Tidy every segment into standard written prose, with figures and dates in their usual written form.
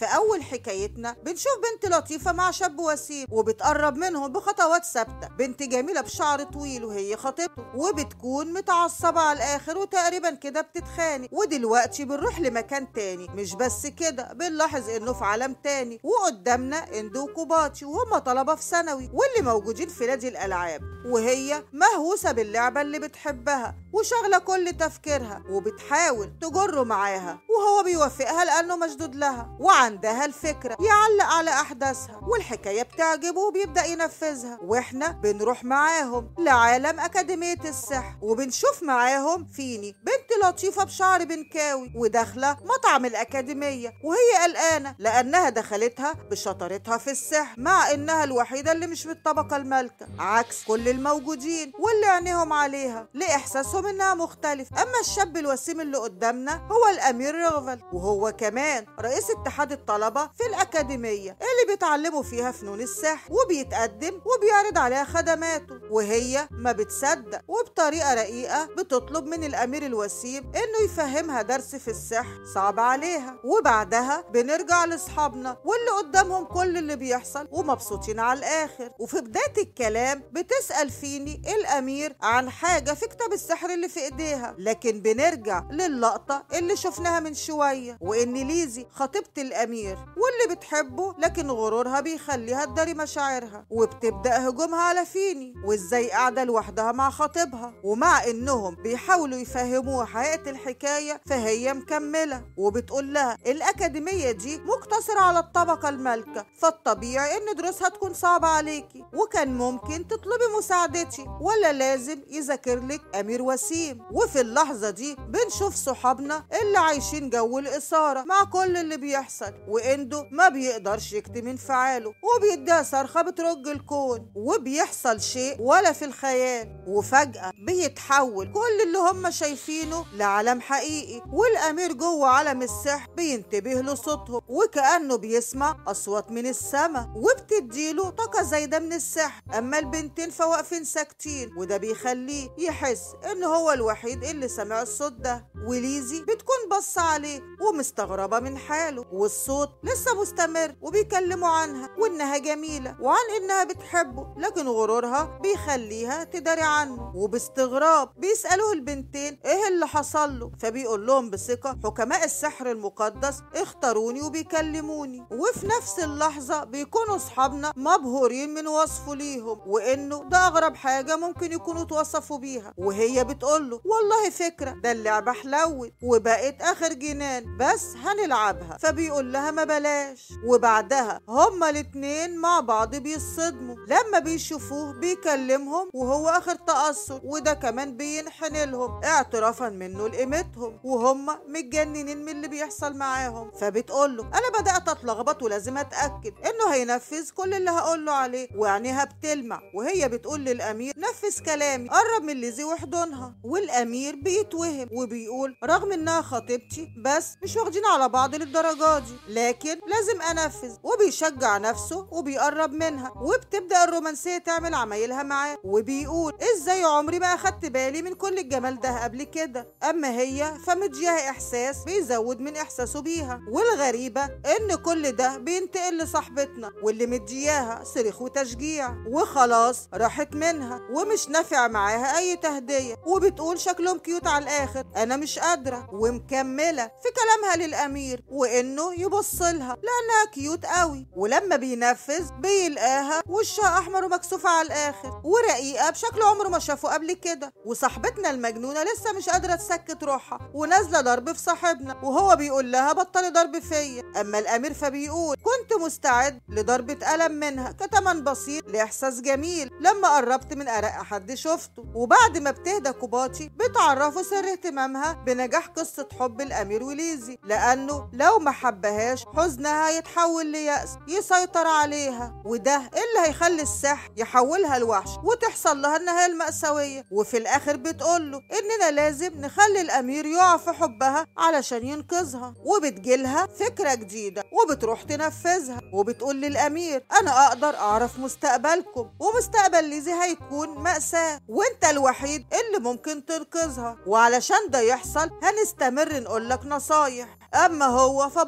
في أول حكايتنا بنشوف بنت لطيفة مع شاب وسيم وبتقرب منهم بخطوات ثابتة. بنت جميلة بشعر طويل وهي خطيبته، وبتكون متعصبة على الآخر وتقريبا كده بتتخانق. ودلوقتي بنروح لمكان تاني، مش بس كده بنلاحظ إنه في عالم تاني، وقدامنا إندو وكوباتي وهم طلبة في ثانوي واللي موجودين في نادي الألعاب، وهي مهووسة باللعبة اللي بتحبها وشغلة كل تفكيرها وبتحاول تجره معاها، وهو بيوافقها لأنه مشدود لها وعندها الفكرة يعلق على أحداثها، والحكاية بتعجبه وبيبدأ ينفذها. وإحنا بنروح معاهم لعالم أكاديمية السحر، وبنشوف معاهم فيني بنت لطيفة بشعر بنكاوي وداخلة مطعم الأكاديمية، وهي قلقانة لأنها دخلتها بشطارتها في السحر، مع إنها الوحيدة اللي مش من الطبقة المالكة عكس كل الموجودين واللي عينيهم عليها لإحساسهم إنها مختلف. أما الشاب الوسيم اللي قدامنا هو الأمير رغفل، وهو كمان رئيس اتحاد الطلبة في الأكاديمية اللي بيتعلموا فيها فنون السحر، وبيتقدم وبيعرض عليها خدماته، وهي ما بتصدق وبطريقة رقيقة بتطلب من الأمير الوسيم إنه يفهمها درس في السحر صعب عليها. وبعدها بنرجع لأصحابنا واللي قدامهم كل اللي بيحصل ومبسوطين على الآخر. وفي بداية الكلام بتسأل فيني الأمير عن حاجة في كتاب السحر اللي في إيديها، لكن بنرجع للقطة اللي شفناها من شوية، وإن ليزي خطيبة الأمير واللي بتحبه لكن غرورها بيخليها تداري مشاعرها، وبتبدأ هجومها على فيني وإزاي قاعدة لوحدها مع خطيبها. ومع إنهم بيحاولوا يفهموها حقيقة الحكاية فهي مكملة وبتقول لها الأكاديمية دي مقتصرة على الطبقة المالكة، فالطبيعي إن دروسها تكون صعبة عليكي، وكان ممكن تطلبي مساعدتي ولا لازم يذاكر لك أمير وسيم. وفي اللحظة دي بنشوف صحابنا اللي عايشين جو الإثارة مع كل اللي بيحصل، وإندو ما بيقدرش يكتم انفعاله وبيديها صرخة بترج الكون، وبيحصل شيء ولا في الخيال، وفجأة بيتحول كل اللي هم شايفينه لعالم حقيقي، والأمير جوه عالم السحر بينتبه لصوتهم وكأنه بيسمع أصوات من السماء وبتديله طاقة زايدة من السحر. أما البنتين فواقفين ساكتين، وده بيخليه يحس إن هو الوحيد اللي سمع الصوت ده. وليزي بتكون بص عليه ومستغربة من حاله، والصوت لسه مستمر وبيكلموا عنها وإنها جميلة وعن إنها بتحبه، لكن غرورها بيخليها تداري عنه. وباستغراب بيسألوه البنتين إيه اللي حصل له، فبيقول لهم بثقة حكماء السحر المقدس اختاروني وبيكلموني. وفي نفس اللحظة بيكونوا أصحابنا مبهورين من وصفه ليهم وإنه ده أغرب حاجة ممكن يكونوا توصفوا بيها، وهي بتقوله والله فكرة، ده اللعبة حلوت وبقت آخر جنان بس هنلعبها. فبيقول لها ما بلاش. وبعدها هما الاتنين مع بعض بيصدموا لما بيشوفوه بيكلمهم وهو آخر تأثر، وده كمان بينحن لهم اعترافا منه لقيمتهم، وهم متجننين من اللي بيحصل معاهم. فبتقوله أنا بدأت أتلخبط ولازم أتأكد إنه هينفذ كل اللي هقوله عليه، وعينيها بتلمع وهي بتقول للأمير نفذ كلامي، قرب من ليزي واحضنها. والأمير بيتوهم وبيقول رغم إنها خطيبتي بس مش واخدين على بعض للدرجة دي، لكن لازم أنفذ. وبيشجع نفسه وبيقرب منها، وبتبدأ الرومانسية تعمل عمايلها معاه، وبيقول إزاي عمري ما أخدت بالي من كل الجمال ده قبل كده. أما هي فمديها إحساس بيزود من إحساسه بيها، والغريبة إن كل ده بينتقل لصاحبتنا واللي مدياها صريخ وتشجيع، وخلاص راحت منها ومش نافع معاها أي تهدية، وبتقول شكلهم كيوت على الآخر أنا مش قادرة. ومكملة في كلامها للأمير وإنه يبص لها لأنها كيوت قوي، ولما بينفذ بيلقاها وشها أحمر ومكسوفة على الآخر ورقيقة بشكل عمره ما شافه قبل كده. وصاحبتنا المجنونة لسه مش قادرة تسكت روحها ونازلة ضرب في صاحبنا، وهو بيقول لها بطلي ضرب فيا. أما الأمير فبيقول كنت مستعد لضربة قلم منها كتمن بسيط لإحساس جميل لما قربت من أرق حد شفته. وبعد ما بتهدى كوباتي بتعرفه سر اهتمامها بنجاح قصة حب الأمير وليزي، لأنه لو ما حبهاش حزنها يتحول ليأس يسيطر عليها، وده اللي هيخلي السحر يحولها لوحش وتحصل لها النهاية المأساوية. وفي الآخر بتقوله إننا لازم نخلي الأمير يقع في حبها علشان ينقذها، وبتجيلها فكرة جديدة وبتروح تنفذها، وبتقول للأمير أنا أقدر أعرف مستقبلكم ومستقبل ليزي هيكون مأساة، وانت الوحيد اللي ممكن تنقذها، وعلشان ده يحصل هنستمر نقولك نصايح. أما هو فبصص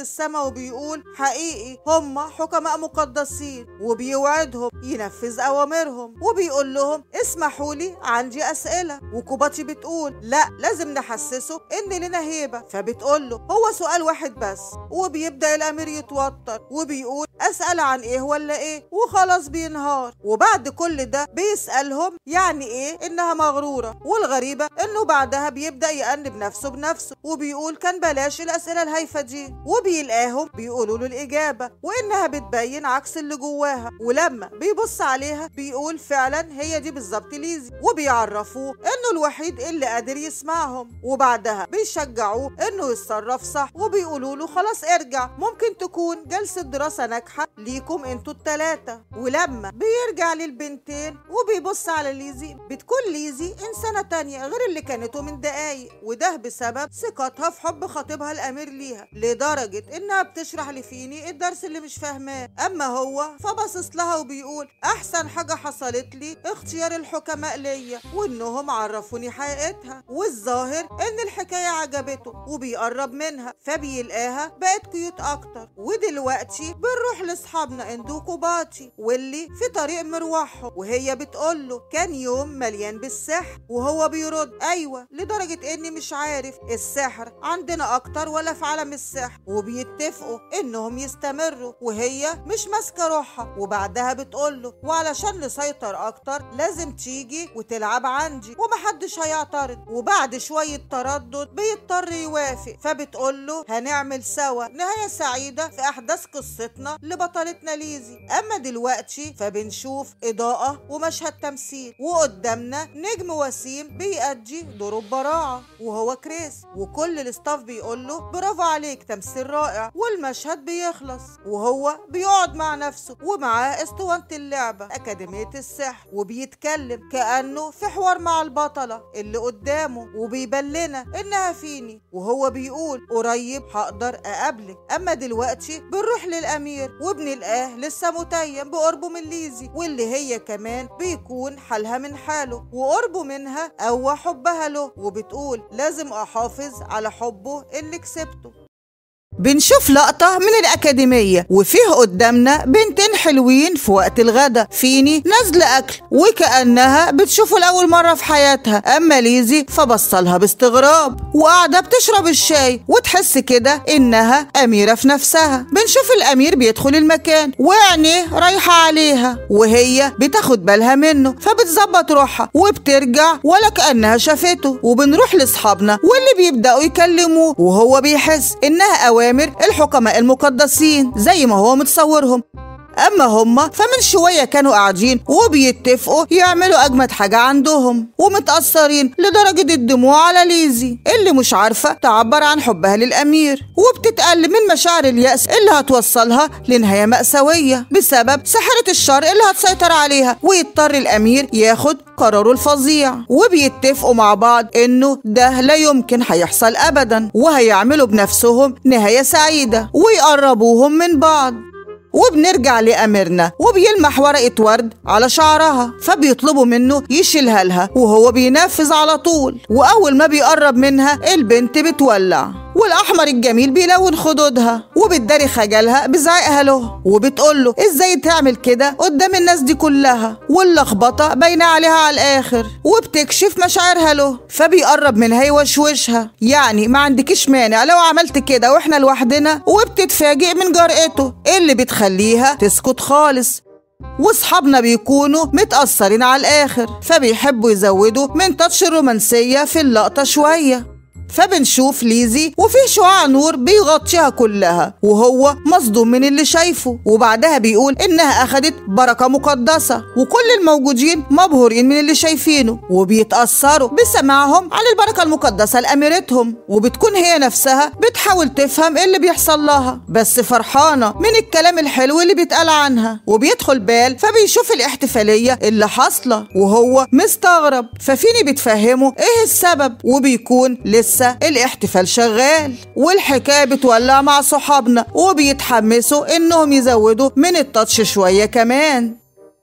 السما وبيقول حقيقي هم حكماء مقدسين، وبيوعدهم ينفذ أوامرهم، وبيقول لهم اسمحوا لي عندي أسئلة. وكوباتي بتقول لا لازم نحسسه إن لنا هيبة، فبتقول له هو سؤال واحد بس. وبيبدأ الأمير يتوتر وبيقول أسأل عن إيه ولا إيه، وخلاص بينهار. وبعد كل ده بيسألهم يعني إيه إنها مغرورة، والغريبة إنه بعدها بيبدأ يأنب نفسه بنفسه وبيقول كان بلاش الأسئلة الهايفة دي. وبيلاقيهم بيقولوا له الإجابة وإنها بتبين عكس اللي جواها، ولما بيبص عليها بيقول فعلا هي دي بالظبط ليزي، وبيعرفوه إنه الوحيد اللي قادر يسمعهم. وبعدها بيشجعوه إنه يتصرف صح، وبيقولوا له خلاص ارجع، ممكن تكون جلسة دراسة ناجحة ليكم انتوا التلاتة. ولما بيرجع للبنتين وبيبص على ليزي بتكون ليزي إنسانة تانية غير اللي كانته من دقايق، وده بسبب ثقتها في حب خطيبها الأمير ليها، لدرجة إنها بتشرح لفيني الدرس اللي مش فاهماه. أما هو فبصص لها وبيقول أحسن حاجة حصلت لي اختيار الحكماء ليا، وإنهم عرفوني حقيقتها، والظاهر إن الحكاية عجبته وبيقرب منها، فبيلقاها بقت كيوت أكتر. ودلوقتي بنروح لأصحابنا إندو وكوباتي واللي في طريق مروحهم، وهي بتقوله كان يوم مليان بالسحر، وهو بيرد أيوة لدرجة إني مش عارف السحر عندنا أكتر ولا في عالم السحر. وبيتفقوا إنهم يستمروا وهي مش ماسكة روحها. وبعدها بتقوله وعلشان نسيطر أكتر لازم تيجي وتلعب عندي ومحدش هيعترض. وبعد شوية تردد بيضطر يوافق، فبتقوله هنعمل سوا نهاية سعيدة في أحداث قصتنا لبطلتنا ليزي. أما دلوقتي فبنشوف إضاءة ومشهد تمثيل، وقدامنا نجم وسيم بيأدي دوره ببراعة وهو كريس، وكل الاستاف بيقوله برافو عليك تمثيل رائع. والمشهد بيخلص وهو بيقعد مع نفسه ومعاه اسطوانة اللعبة أكاديمية السحر، وبيتكلم كأنه في حوار مع البطلة اللي قدامه، وبيبان لنا إنها فيني، وهو بيقول قريب هقدر أقابلك. أما دلوقتي بنروح للأمير وبنلقاه لسه متيم بقربه من ليزي، واللي هي كمان بيكون حالها من حاله وقربه منها قوى حبها له، وبتقول لازم أحافظ على حبه اللي كسبته. بنشوف لقطة من الأكاديمية وفيه قدامنا بنتين حلوين في وقت الغدا، فيني نازلة أكل وكأنها بتشوفه لأول مرة في حياتها، أما ليزي فبصلها باستغراب وقاعدة بتشرب الشاي وتحس كده إنها أميرة في نفسها. بنشوف الأمير بيدخل المكان وعينيه رايحة عليها وهي بتاخد بالها منه، فبتظبط روحها وبترجع ولا كأنها شافته. وبنروح لأصحابنا واللي بيبدأوا يكلموه وهو بيحس إنها أوامر الحكماء المقدسين زي ما هو متصورهم. أما هما فمن شوية كانوا قاعدين وبيتفقوا يعملوا أجمد حاجة عندهم، ومتأثرين لدرجة الدموع على ليزي اللي مش عارفة تعبر عن حبها للأمير، وبتتقل من مشاعر اليأس اللي هتوصلها لنهاية مأساوية بسبب ساحرة الشر اللي هتسيطر عليها، ويضطر الأمير ياخد قراره الفظيع. وبيتفقوا مع بعض إنه ده لا يمكن هيحصل أبدا، وهيعملوا بنفسهم نهاية سعيدة ويقربوهم من بعض. وبنرجع لأميرنا وبيلمح ورقة ورد على شعرها، فبيطلبوا منه يشيلها لها وهو بينفذ على طول. وأول ما بيقرب منها البنت بتولع، والأحمر الجميل بيلون خدودها وبتداري خجلها بزعقها له، وبتقول له ازاي تعمل كده قدام الناس دي كلها، واللخبطة باينة عليها على الآخر، وبتكشف مشاعرها له. فبيقرب منها يوشوشها يعني ما عندكيش مانع لو عملت كده واحنا لوحدنا، وبتتفاجئ من جرأته اللي بتخليها تسكت خالص. واصحابنا بيكونوا متأثرين على الآخر، فبيحبوا يزودوا من تاتش الرومانسية في اللقطة شوية. فبنشوف ليزي وفي شعاع نور بيغطيها كلها وهو مصدوم من اللي شايفه، وبعدها بيقول إنها أخدت بركة مقدسة، وكل الموجودين مبهورين من اللي شايفينه وبيتأثروا بسماعهم عن البركة المقدسة لأميرتهم. وبتكون هي نفسها بتحاول تفهم إيه اللي بيحصل لها، بس فرحانة من الكلام الحلو اللي بيتقال عنها. وبيدخل بال فبيشوف الاحتفالية اللي حاصلة وهو مستغرب، ففيني بتفهمه إيه السبب، وبيكون لسه الاحتفال شغال. والحكاية بتولع مع صحابنا وبيتحمسوا انهم يزودوا من التاتش شوية كمان.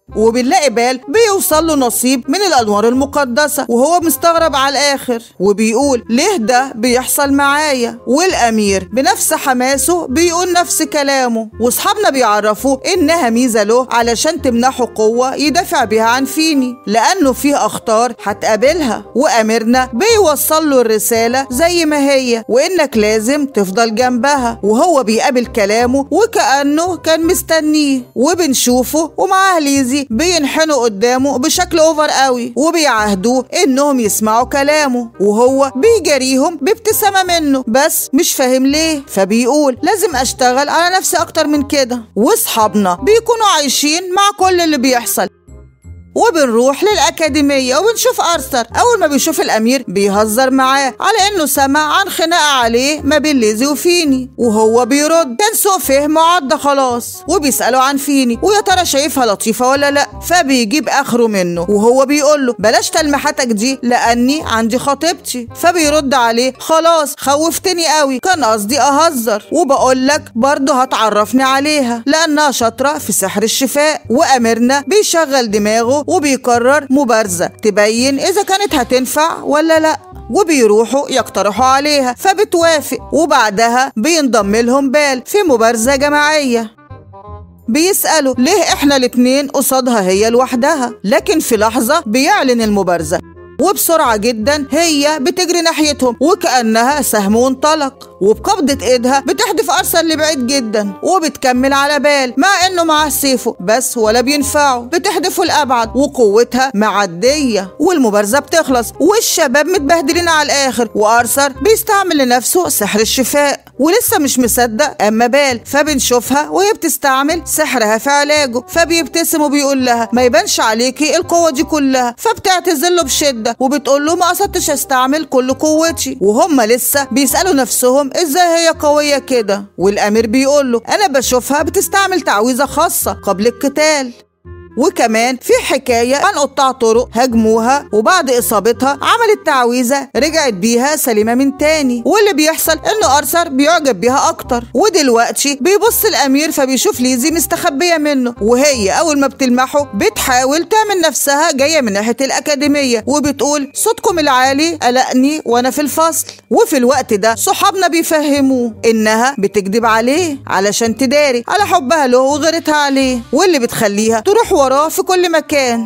وبنلاقي بال بيوصل له نصيب من الأنوار المقدسة وهو مستغرب على الآخر، وبيقول ليه ده بيحصل معايا؟ والأمير بنفس حماسه بيقول نفس كلامه، واصحابنا بيعرفوا إنها ميزة له علشان تمنحه قوة يدافع بيها عن فيني، لأنه فيه أخطار هتقابلها، وأميرنا بيوصل له الرسالة زي ما هي، وإنك لازم تفضل جنبها. وهو بيقابل كلامه وكأنه كان مستنيه، وبنشوفه ومعاه ليزي بينحنوا قدامه بشكل اوفر قوي، وبيعاهدوه انهم يسمعوا كلامه، وهو بيجاريهم بابتسامة منه بس مش فاهم ليه، فبيقول لازم اشتغل على نفسي اكتر من كده. واصحابنا بيكونوا عايشين مع كل اللي بيحصل، وبنروح للأكاديمية وبنشوف أرثر. أول ما بيشوف الأمير بيهزر معاه على إنه سمع عن خناقة عليه ما بين ليزي وفيني، وهو بيرد كان سوء فهم وعدى خلاص، وبيسأله عن فيني ويا ترى شايفها لطيفة ولا لأ، فبيجيب آخره منه وهو بيقول له بلاش تلمحاتك دي لأني عندي خطيبتي، فبيرد عليه خلاص خوفتني قوي، كان قصدي أهزر، وبقول لك برضه هتعرفني عليها لأنها شاطرة في سحر الشفاء. وأميرنا بيشغل دماغه وبيقرر مبارزة تبين إذا كانت هتنفع ولا لأ، وبيروحوا يقترحوا عليها فبتوافق، وبعدها بينضم لهم بال في مبارزة جماعية. بيسألوا ليه إحنا الاتنين قصادها هي لوحدها، لكن في لحظة بيعلن المبارزة، وبسرعة جدا هي بتجري ناحيتهم وكأنها سهم وانطلق، وبقبضة ايدها بتحدف أرثر لبعيد جدا، وبتكمل على بال مع انه معاه سيفه بس ولا بينفعه، بتحدفه لأبعد وقوتها معدية، والمبارزة بتخلص والشباب متبهدلين على الآخر، وأرثر بيستعمل لنفسه سحر الشفاء ولسه مش مصدق اما بال، فبنشوفها وهي بتستعمل سحرها في علاجه، فبيبتسم وبيقول لها ما يبانش عليكي القوة دي كلها، فبتعتذر له بشدة وبتقول له ما قصدتش استعمل كل قوتي، وهم لسه بيسألوا نفسهم ازاي هي قوية كده، والأمير بيقول له انا بشوفها بتستعمل تعويذة خاصة قبل القتال. وكمان في حكاية عن قطاع طرق هاجموها وبعد إصابتها عملت تعويذة رجعت بيها سليمة من تاني، واللي بيحصل إنه أرثر بيعجب بيها أكتر، ودلوقتي بيبص الأمير فبيشوف ليزي مستخبية منه، وهي أول ما بتلمحه بتحاول تعمل نفسها جاية من ناحية الأكاديمية وبتقول صوتكم العالي قلقني وأنا في الفصل. وفي الوقت ده صحابنا بيفهموه إنها بتكذب عليه علشان تداري على حبها له وغيرتها عليه، واللي بتخليها تروح وراه في كل مكان،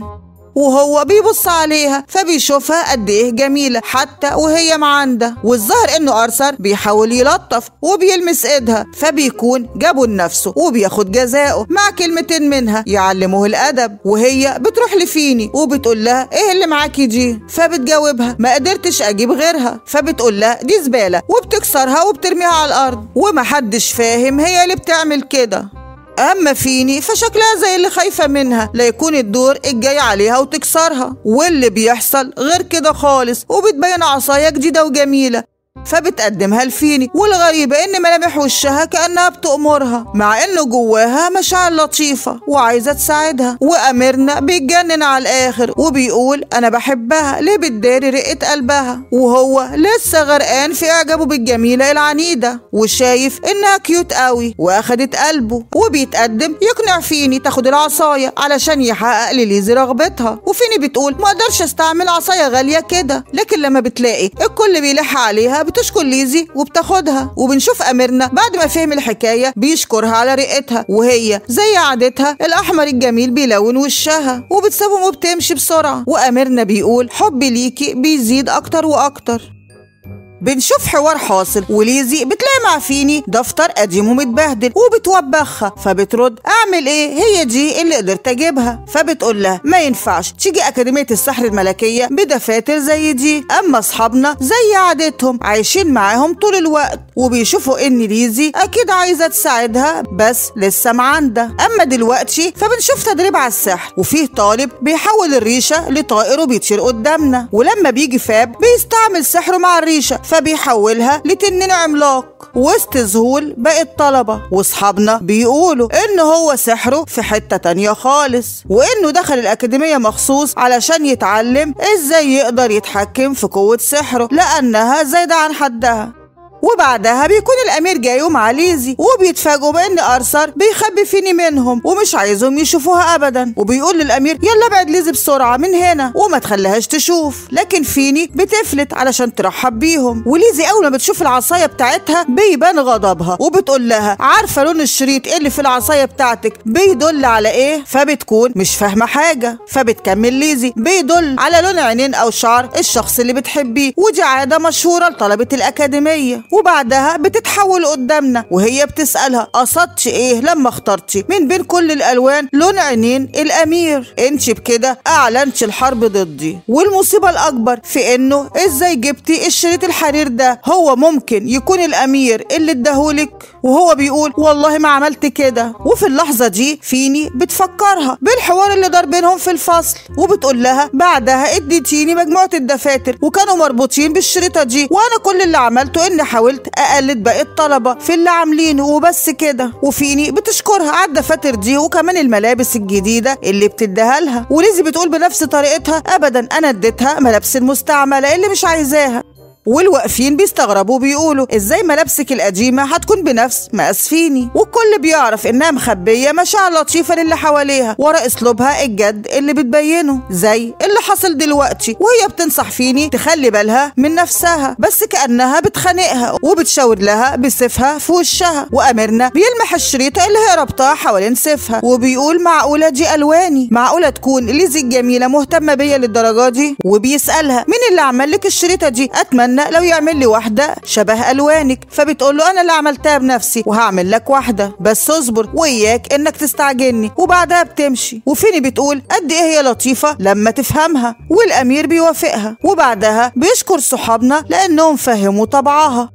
وهو بيبص عليها فبيشوفها قد ايه جميلة حتى وهي معاندة، والظاهر انه أرثر بيحاول يلطف وبيلمس ايدها، فبيكون جابه لنفسه وبياخد جزاؤه مع كلمتين منها يعلمه الأدب، وهي بتروح لفيني وبتقول لها ايه اللي معاكي دي، فبتجاوبها ما قدرتش اجيب غيرها، فبتقول لها دي زبالة وبتكسرها وبترميها على الأرض، ومحدش فاهم هي اللي بتعمل كده. أما فيني فشكلها زي اللي خايفة منها لا يكون الدور الجاي عليها وتكسرها، واللي بيحصل غير كده خالص، وبتبين عصاية جديدة وجميلة فبتقدمها لفيني، والغريبة ان ملامح وشها كأنها بتأمرها مع انه جواها مشاعر لطيفة وعايزة تساعدها. وأميرنا بيتجنن على الآخر وبيقول انا بحبها ليه بتداري رقة قلبها، وهو لسه غرقان في اعجابه بالجميلة العنيدة وشايف انها كيوت قوي واخدت قلبه، وبيتقدم يقنع فيني تاخد العصاية علشان يحقق لليزي رغبتها، وفيني بتقول ما اقدرش استعمل عصاية غالية كده، لكن لما بتلاقي الكل بيلح عليها بتشكر ليزي وبتاخدها. وبنشوف أميرنا بعد ما فهم الحكاية بيشكرها على رقتها، وهي زي عادتها الأحمر الجميل بيلون وشها وبتسيبهم وبتمشي بسرعة، وأميرنا بيقول حبي ليكي بيزيد أكتر وأكتر. بنشوف حوار حاصل وليزي بتلاقي مع فيني دفتر قديم ومتبهدل وبتوبخها، فبترد اعمل ايه هي دي اللي قدرت اجيبها، فبتقول لها ما ينفعش تيجي أكاديمية السحر الملكية بدفاتر زي دي، اما اصحابنا زي عادتهم عايشين معاهم طول الوقت، وبيشوفوا ان ليزي اكيد عايزة تساعدها بس لسه معاندة. اما دلوقتي فبنشوف تدريب على السحر، وفيه طالب بيحول الريشة لطائر وبيطير قدامنا، ولما بيجي فاب بيستعمل سحره مع الريشة فبيحولها لتنين عملاق وسط ذهول باقي الطلبة، واصحابنا بيقولوا ان هو سحره في حتة تانية خالص، وانه دخل الأكاديمية مخصوص علشان يتعلم ازاي يقدر يتحكم في قوة سحره لانها زايدة عن حدها. وبعدها بيكون الامير جاي ومع ليزي، وبيتفاجئوا بان ارثر بيخبي فيني منهم ومش عايزهم يشوفوها ابدا، وبيقول للامير يلا ابعد ليزي بسرعه من هنا وما تخليهاش تشوف. لكن فيني بتفلت علشان ترحب بيهم، وليزي اول ما بتشوف العصايه بتاعتها بيبان غضبها، وبتقول لها عارفه لون الشريط اللي في العصايه بتاعتك بيدل على ايه؟ فبتكون مش فاهمه حاجه. فبتكمل ليزي بيدل على لون عينين او شعر الشخص اللي بتحبيه، ودي عاده مشهوره لطلبه الاكاديميه. وبعدها بتتحول قدامنا وهي بتسالها قصدتي ايه لما اخترتي من بين كل الالوان لون عينين الامير؟ انت بكده اعلنتي الحرب ضدي. والمصيبه الاكبر في انه ازاي جبتي الشريط الحرير ده؟ هو ممكن يكون الامير اللي اداهولك؟ وهو بيقول والله ما عملت كده. وفي اللحظه دي فيني بتفكرها بالحوار اللي دار بينهم في الفصل، وبتقول لها بعدها اديتيني مجموعه الدفاتر وكانوا مربوطين بالشريطه دي، وانا كل اللي عملته اني حاولت اقلد باقي الطلبه في اللي عاملينه وبس كده. وفيني بتشكرها على الدفاتر دي وكمان الملابس الجديده اللي بتديها لها. وليزي بتقول بنفس طريقتها ابدا انا اديتها ملابس المستعمله اللي مش عايزاها. والواقفين بيستغربوا بيقولوا ازاي ملابسك القديمه هتكون بنفس مقاس فيني؟ والكل بيعرف انها مخبيه مشاعر لطيفه للي حواليها ورا اسلوبها الجد اللي بتبينه، زي اللي حصل دلوقتي وهي بتنصح فيني تخلي بالها من نفسها، بس كانها بتخانقها وبتشاور لها بسيفها في وشها. واميرنا بيلمح الشريطه اللي هي ربطها حوالين سيفها وبيقول معقوله دي الواني؟ معقوله تكون ليزي الجميله مهتمه بيا للدرجه دي؟ وبيسالها مين اللي عمل لك الشريطه دي؟ اتمنى لو يعمل لي واحده شبه الوانك. فبتقول له انا اللي عملتها بنفسي وهعمل لك واحده، بس اصبر وياك انك تستعجلني. وبعدها بتمشي وفيني بتقول قد ايه هي لطيفه لما تفهمها، والامير بيوافقها. وبعدها بيشكر صحابنا لانهم فهموا طبعها.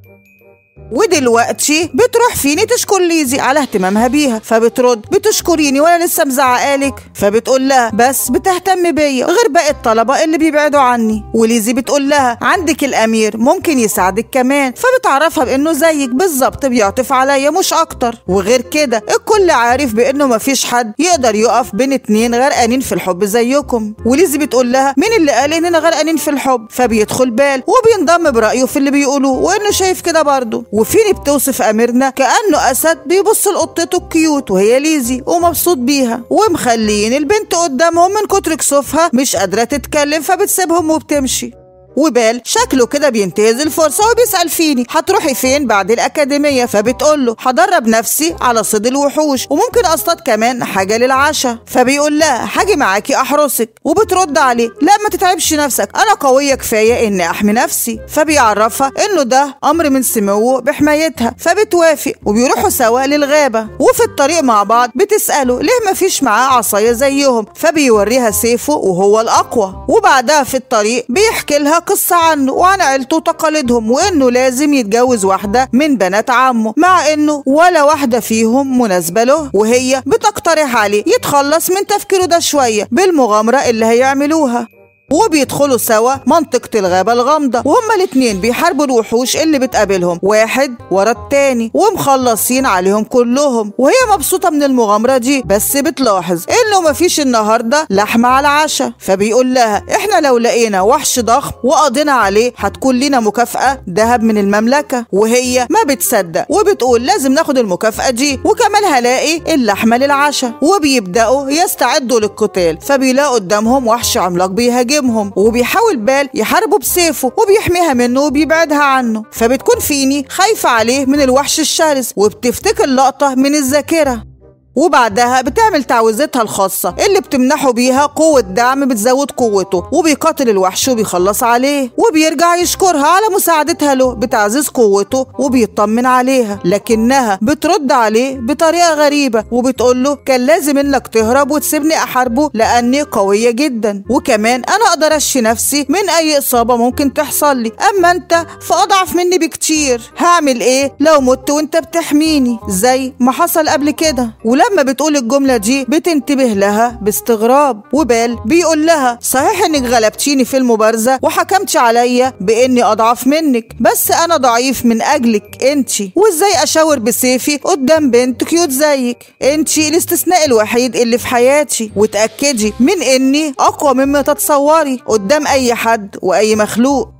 ودلوقتي بتروح فيني تشكر ليزي على اهتمامها بيها، فبترد بتشكريني وانا لسه مزعقالك؟ فبتقول لها بس بتهتم بيا غير باقي الطلبه اللي بيبعدوا عني. وليزي بتقول لها عندك الامير ممكن يساعدك كمان، فبتعرفها بانه زيك بالظبط بيعطف عليا مش اكتر. وغير كده الكل عارف بانه مفيش حد يقدر يقف بين اتنين غرقانين في الحب زيكم. وليزي بتقول لها مين اللي قال اننا غرقانين في الحب؟ فبيدخل بال وبينضم برايه في اللي بيقولوه وانه شايف كده برضه. وفيني بتوصف اميرنا كانه اسد بيبص لقطته الكيوت وهي ليزي ومبسوط بيها، ومخلين البنت قدامهم من كتر كسوفها مش قادره تتكلم فبتسيبهم وبتمشي. وبال شكله كده بينتهز الفرصه وبيسال فيني هتروحي فين بعد الاكاديميه؟ فبتقول له هدرب نفسي على صيد الوحوش وممكن اصطاد كمان حاجه للعشاء. فبيقول لها هاجي معاكي احرسك. وبترد عليه لا ما تتعبش نفسك انا قويه كفايه اني احمي نفسي. فبيعرفها انه ده امر من سموه بحمايتها، فبتوافق وبيروحوا سوا للغابه. وفي الطريق مع بعض بتساله ليه ما فيش معاه عصايه زيهم؟ فبيوريها سيفه وهو الاقوى. وبعدها في الطريق بيحكي لها قصة عنه وعن عيلته وتقاليدهم، وانه لازم يتجوز واحدة من بنات عمه مع انه ولا واحدة فيهم مناسبة له. وهي بتقترح عليه يتخلص من تفكيره ده شوية بالمغامرة اللي هيعملوها. وبيدخلوا سوا منطقة الغابة الغامضة وهما الاتنين بيحاربوا الوحوش اللي بتقابلهم واحد ورا التاني ومخلصين عليهم كلهم. وهي مبسوطة من المغامرة دي بس بتلاحظ انه مفيش النهاردة لحمة على العشاء. فبيقول لها احنا لو لقينا وحش ضخم وقضينا عليه هتكون لنا مكافأة ذهب من المملكة. وهي ما بتصدق وبتقول لازم ناخد المكافأة دي وكمان هلاقي اللحمة للعشاء. وبيبدأوا يستعدوا للقتال، فبيلاقوا قدامهم وحش عملاق بيهاجم وبيحاول بال يحاربه بسيفه وبيحميها منه وبيبعدها عنه. فبتكون فيني خايفة عليه من الوحش الشرس وبتفتكر لقطة من الذاكرة. وبعدها بتعمل تعويذتها الخاصة اللي بتمنحه بيها قوة دعم بتزود قوته، وبيقاتل الوحش وبيخلص عليه. وبيرجع يشكرها على مساعدتها له بتعزيز قوته وبيطمن عليها، لكنها بترد عليه بطريقة غريبة وبتقول له كان لازم انك تهرب وتسيبني احاربه لاني قوية جدا، وكمان انا اقدر اشفي نفسي من اي اصابة ممكن تحصل لي، اما انت فاضعف مني بكتير. هعمل ايه لو مت وانت بتحميني زي ما حصل قبل كده؟ ولما بتقول الجملة دي بتنتبه لها باستغراب. وبال بيقول لها صحيح انك غلبتيني في المبارزة وحكمتي عليا باني اضعف منك، بس انا ضعيف من اجلك انتي، وازاي اشاور بسيفي قدام بنت كيوت زيك؟ انتي الاستثناء الوحيد اللي في حياتي، وتأكدي من اني اقوى مما تتصوري قدام اي حد واي مخلوق.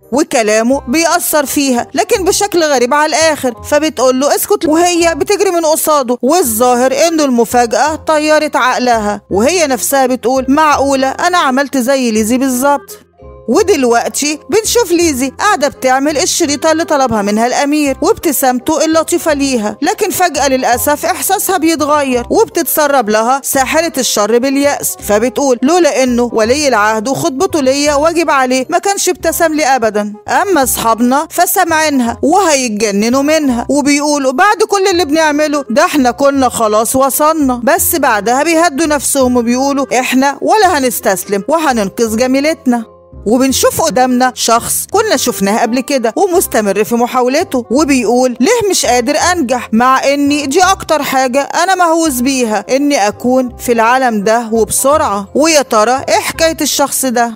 وكلامه بيأثر فيها لكن بشكل غريب على الآخر، فبتقول له اسكت وهي بتجري من قصاده، والظاهر انه المفاجأة طيرت عقلها، وهي نفسها بتقول معقولة انا عملت زي ليزي بالظبط. ودلوقتي بنشوف ليزي قاعدة بتعمل الشريطة اللي طلبها منها الأمير وابتسامته اللطيفة ليها، لكن فجأة للأسف إحساسها بيتغير وبتتسرب لها ساحرة الشر باليأس، فبتقول لولا إنه ولي العهد وخطبته ليا واجب عليه ما كانش ابتسم لي أبدا. أما أصحابنا فسامعينها وهيتجننوا منها وبيقولوا بعد كل اللي بنعمله ده احنا كنا خلاص وصلنا، بس بعدها بيهدوا نفسهم وبيقولوا احنا ولا هنستسلم وهننقذ جميلتنا. وبنشوف قدامنا شخص كنا شفناه قبل كده ومستمر في محاولته وبيقول ليه مش قادر أنجح، مع إني دي أكتر حاجة أنا مهووس بيها إني أكون في العالم ده وبسرعة. ويا ترى إيه حكاية الشخص ده؟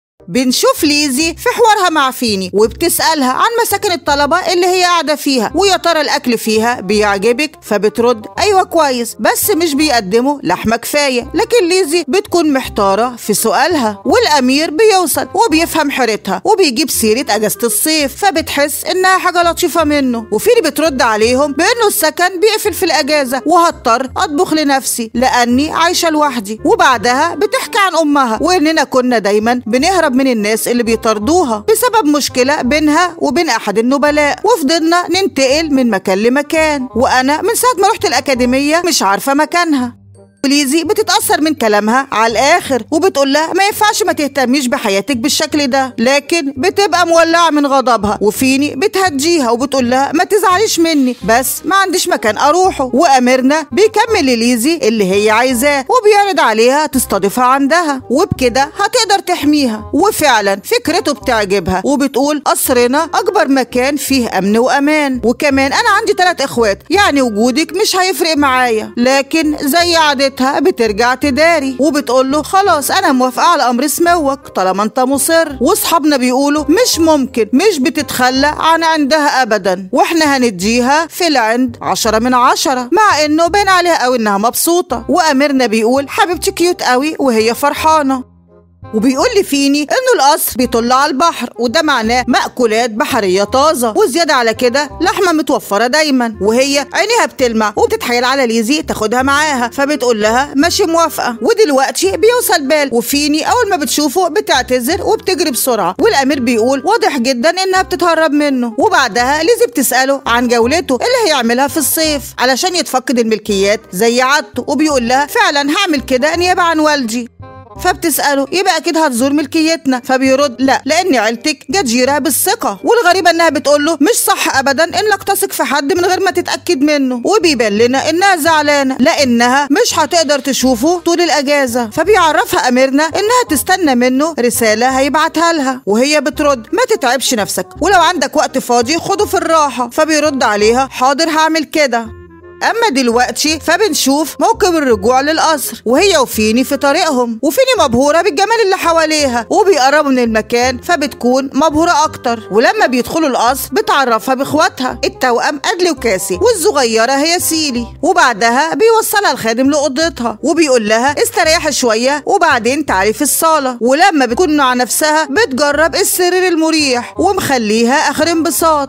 بنشوف ليزي في حوارها مع فيني وبتسألها عن مساكن الطلبة اللي هي قاعدة فيها، ويا ترى الأكل فيها بيعجبك؟ فبترد أيوة كويس بس مش بيقدموا لحمة كفاية، لكن ليزي بتكون محتارة في سؤالها. والأمير بيوصل وبيفهم حيرتها وبيجيب سيرة أجازة الصيف، فبتحس إنها حاجة لطيفة منه، وفيني بترد عليهم بإنه السكن بيقفل في الأجازة وهضطر أطبخ لنفسي لأني عايشة لوحدي. وبعدها بتحكي عن أمها وإننا كنا دايما بنهرب من الناس اللي بيطاردوها بسبب مشكلة بينها وبين أحد النبلاء، وفضلنا ننتقل من مكان لمكان، وأنا من ساعة ما رحت الأكاديمية مش عارفة مكانها. ليزي بتتأثر من كلامها على الآخر وبتقول لها ما ينفعش ما تهتميش بحياتك بالشكل ده، لكن بتبقى مولعة من غضبها. وفيني بتهديها وبتقول لها ما تزعليش مني بس ما عنديش مكان أروحه. وأميرنا بيكمل لليزي اللي هي عايزاه وبيعرض عليها تستضيفها عندها وبكده هتقدر تحميها، وفعلا فكرته بتعجبها وبتقول قصرنا أكبر مكان فيه أمن وأمان، وكمان أنا عندي 3 إخوات يعني وجودك مش هيفرق معايا. لكن زي عادتها بترجع تداري وبتقول له خلاص انا موافقه على امر سموك طالما انت مصر. واصحابنا بيقولوا مش ممكن، مش بتتخلى عن عندها ابدا، واحنا هنديها في العند 10 من 10، مع انه باين عليها قوي انها مبسوطه. واميرنا بيقول حبيبتي كيوت قوي وهي فرحانه. وبيقول لي فيني انه القصر بيطل على البحر وده معناه مأكولات بحرية طازة، وزيادة على كده لحمة متوفرة دايما. وهي عينيها بتلمع وبتتحايل على ليزي تاخدها معاها، فبتقول لها ماشي موافقة. ودلوقتي بيوصل بال وفيني اول ما بتشوفه بتعتذر وبتجري بسرعة، والامير بيقول واضح جدا انها بتتهرب منه. وبعدها ليزي بتسأله عن جولته اللي هيعملها في الصيف علشان يتفقد الملكيات زي عادته، وبيقول لها فعلا هعمل كده نيابة عن والدي. فبتسأله يبقى أكيد هتزور ملكيتنا، فبيرد لا لأن عيلتك جديرة بالثقة. والغريبة إنها بتقول له مش صح أبدا إنك تثق في حد من غير ما تتأكد منه، وبيبان لنا إنها زعلانة لأنها مش هتقدر تشوفه طول الأجازة. فبيعرفها أميرنا إنها تستنى منه رسالة هيبعتها لها، وهي بترد ما تتعبش نفسك ولو عندك وقت فاضي خده في الراحة. فبيرد عليها حاضر هعمل كده. أما دلوقتي فبنشوف موكب الرجوع للقصر وهي وفيني في طريقهم، وفيني مبهورة بالجمال اللي حواليها وبيقربوا من المكان فبتكون مبهورة أكتر. ولما بيدخلوا القصر بتعرفها بإخواتها التوأم أدلي وكاسي، والصغيرة هي سيلي. وبعدها بيوصلها الخادم لأوضتها وبيقول لها استريحي شوية وبعدين تعالي في الصالة. ولما بتكون مع نفسها بتجرب السرير المريح ومخليها آخر انبساط،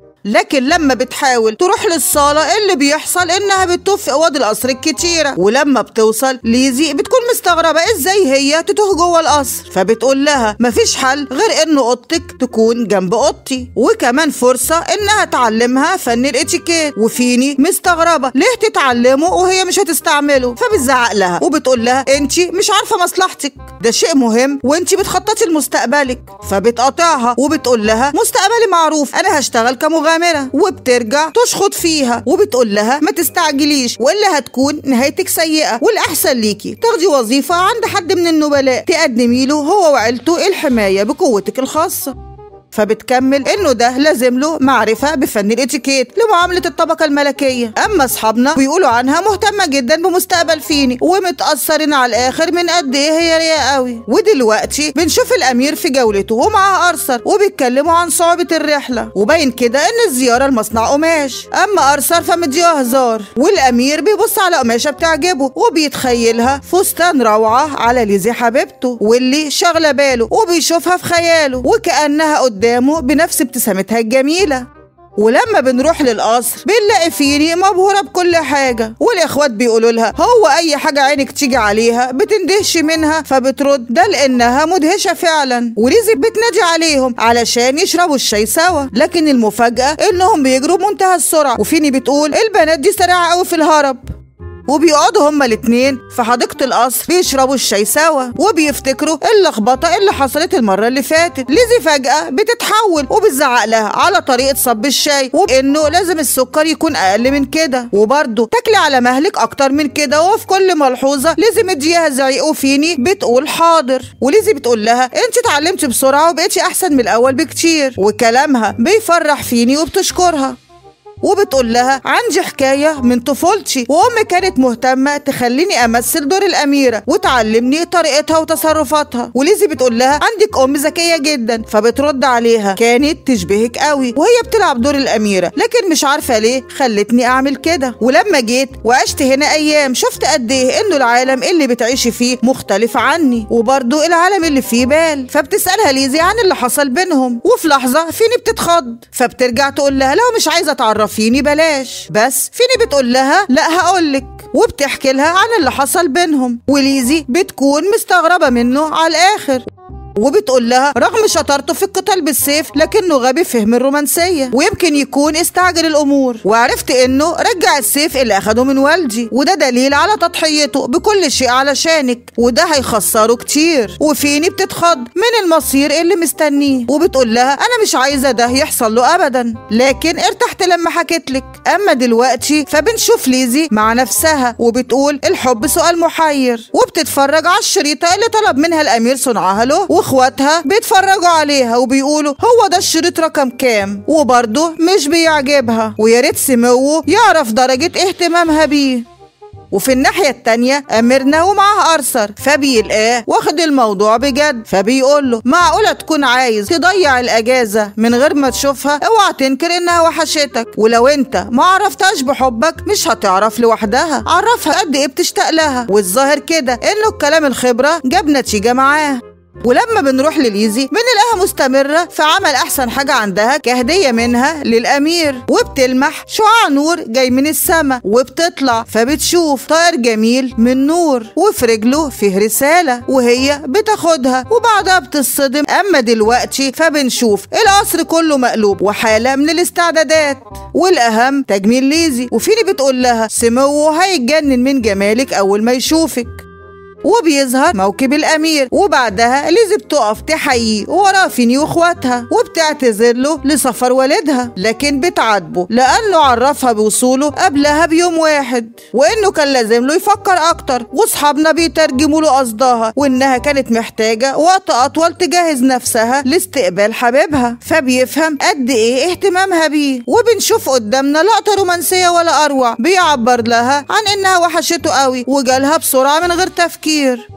لكن لما بتحاول تروح للصالة اللي بيحصل انها بتتوه في اوض القصر الكتيرة. ولما بتوصل ليزي بتكون مستغربة ازاي هي تتوه جوه القصر، فبتقول لها مفيش حل غير ان اوضتك تكون جنب اوضتي، وكمان فرصة انها تعلمها فن الاتيكيت. وفيني مستغربة ليه تتعلمه وهي مش هتستعمله، فبتزعق لها وبتقول لها انتي مش عارفة مصلحتك، ده شيء مهم وانتي بتخططي لمستقبلك. فبتقاطعها وبتقول لها مستقبلي معروف انا هشتغل كمغامرة، وبترجع تشخط فيها وبتقول لها ما تستعجليش والا هتكون نهايتك سيئة، والاحسن ليكي تاخدي وظيفة عند حد من النبلاء تقدمي له هو وعيلته الحماية بقوتك الخاصة. فبتكمل انه ده لازم له معرفة بفن الاتيكيت لمعاملة الطبقة الملكية. اما اصحابنا بيقولوا عنها مهتمة جدا بمستقبل فيني ومتأثرين على الاخر من قد ايه هي رياء قوي. ودلوقتي بنشوف الامير في جولته ومعاه ارثر وبيتكلموا عن صعوبة الرحلة، وباين كده ان الزيارة لمصنع قماش. اما ارثر فمديها هزار، والامير بيبص على قماشة بتعجبه وبيتخيلها فستان روعة على ليزي حبيبته واللي شغلة باله، وبيشوفها في خياله وكأنها قدام قدامه بنفس ابتسامتها الجميلة. ولما بنروح للقصر بنلاقي فيني مبهورة بكل حاجة، والإخوات بيقولوا لها هو أي حاجة عينك تيجي عليها بتندهش منها، فبترد ده لأنها مدهشة فعلا. وليزي بتنادي عليهم علشان يشربوا الشاي سوا، لكن المفاجأة إنهم بيجروا بمنتهى السرعة، وفيني بتقول البنات دي سريعة قوي في الهرب. وبيقعدوا هما الاتنين في حديقة القصر بيشربوا الشاي سوا، وبيفتكروا اللخبطة اللي حصلت المرة اللي فاتت. ليزي فجأة بتتحول وبتزعق لها على طريقة صب الشاي، وإنه لازم السكر يكون أقل من كده، وبرضه تاكلي على مهلك أكتر من كده. وفي كل ملحوظة ليزي مديها زعيق، وفيني بتقول حاضر. وليزي بتقول لها انت اتعلمتي بسرعة وبقيتي أحسن من الأول بكتير، وكلامها بيفرح فيني وبتشكرها. وبتقول لها عندي حكاية من طفولتي، وأمي كانت مهتمة تخليني أمثل دور الأميرة وتعلمني طريقتها وتصرفاتها. وليزي بتقول لها عندك أم ذكية جدا، فبترد عليها كانت تشبهك قوي وهي بتلعب دور الأميرة، لكن مش عارفة ليه خلتني أعمل كده. ولما جيت وعشت هنا أيام شفت قد إيه إنه العالم اللي بتعيشي فيه مختلف عني، وبرضه العالم اللي فيه بال. فبتسألها ليزي عن اللي حصل بينهم، وفي لحظة فيني بتتخض، فبترجع تقول لها لو مش عايزة تعرف فيني بلاش. بس فيني بتقول لها لا هقولك، وبتحكي لها عن اللي حصل بينهم. وليزي بتكون مستغربة منه على الآخر، وبتقول لها رغم شطارته في القتال بالسيف لكنه غبي فهم الرومانسية، ويمكن يكون استعجل الأمور. وعرفت إنه رجع السيف اللي أخده من والدي، وده دليل على تضحيته بكل شيء علشانك، وده هيخسره كتير. وفيني بتتخض من المصير اللي مستنيه، وبتقول لها أنا مش عايزة ده يحصل له أبدا، لكن ارتحت لما حكيتلك. أما دلوقتي فبنشوف ليزي مع نفسها وبتقول الحب سؤال محير، وبتتفرج على الشريطة اللي طلب منها الأمير صنعها له، واخواتها بيتفرجوا عليها وبيقولوا هو ده الشريط رقم كام، وبرضه مش بيعجبها، ويا ريت سموه يعرف درجة اهتمامها بيه. وفي الناحية التانية أميرنا ومعاه أرثر، فبيلقاه واخد الموضوع بجد، فبيقول له معقولة تكون عايز تضيع الأجازة من غير ما تشوفها؟ اوعى تنكر إنها وحشتك، ولو أنت ما عرفتهاش بحبك مش هتعرف لوحدها، عرفها قد إيه بتشتاق لها. والظاهر كده إنه الكلام الخبرة جاب نتيجة معاه. ولما بنروح لليزي بنلاقيها مستمرة في عمل أحسن حاجة عندها كهدية منها للأمير، وبتلمح شعاع نور جاي من السماء، وبتطلع فبتشوف طائر جميل من نور وفي رجله فيه رسالة، وهي بتاخدها وبعدها بتصدم. أما دلوقتي فبنشوف القصر كله مقلوب وحالة من الاستعدادات، والأهم تجميل ليزي. وفيني بتقول لها سموه هيتجنن من جمالك أول ما يشوفك. وبيظهر موكب الأمير، وبعدها ليزي بتقف تحييه وراه فيني واخواتها، وبتعتذر له لسفر والدها، لكن بتعاتبه لأنه عرفها بوصوله قبلها بيوم واحد، وإنه كان لازم له يفكر أكتر. وصحابنا بيترجموا له قصدها، وإنها كانت محتاجة وقت أطول تجهز نفسها لاستقبال حبيبها، فبيفهم قد إيه اهتمامها بيه. وبنشوف قدامنا لقطة رومانسية ولا أروع، بيعبر لها عن إنها وحشته قوي وجالها بسرعة من غير تفكير.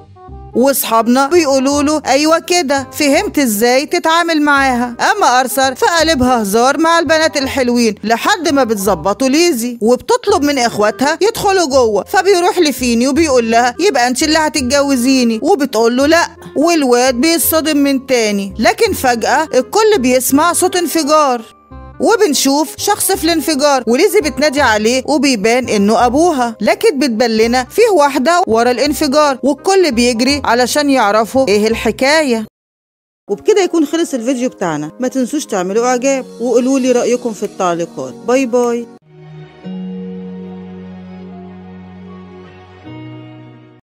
واصحابنا بيقولوا له ايوه كده فهمت ازاي تتعامل معاها. اما ارثر فقلبها هزار مع البنات الحلوين لحد ما بتظبطوا ليزي، وبتطلب من اخواتها يدخلوا جوه، فبيروح لفيني وبيقول لها يبقى انت اللي هتتجوزيني، وبتقول له لا، والواد بيصطدم من تاني. لكن فجأة الكل بيسمع صوت انفجار، وبنشوف شخص في الانفجار، وليزي بتنادي عليه وبيبان انه ابوها، لكن بتبان لنا فيه واحدة ورا الانفجار، والكل بيجري علشان يعرفوا ايه الحكاية. وبكده يكون خلص الفيديو بتاعنا. ما تنسوش تعملوا اعجاب وقولوا لي رأيكم في التعليقات. باي باي.